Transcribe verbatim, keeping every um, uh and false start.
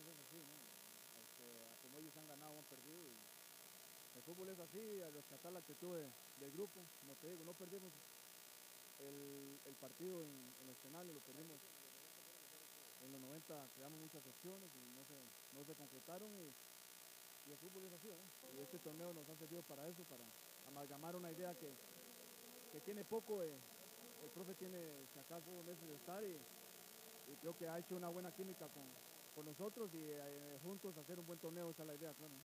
es así, ¿no? Este, como ellos han ganado o han perdido. Y el fútbol es así, a rescatar la actitud de, del grupo. Como te digo, no perdimos el, el partido en, en los penales, lo perdimos. En los noventa creamos muchas opciones y no se, no se concretaron. Y, y el fútbol es así, ¿no? Y este torneo nos ha servido para eso, para amalgamar una idea que, que tiene poco. Eh, el profe tiene, si acaso, meses de estar y, y creo que ha hecho una buena química con, con nosotros y eh, juntos hacer un buen torneo, esa es la idea, claro.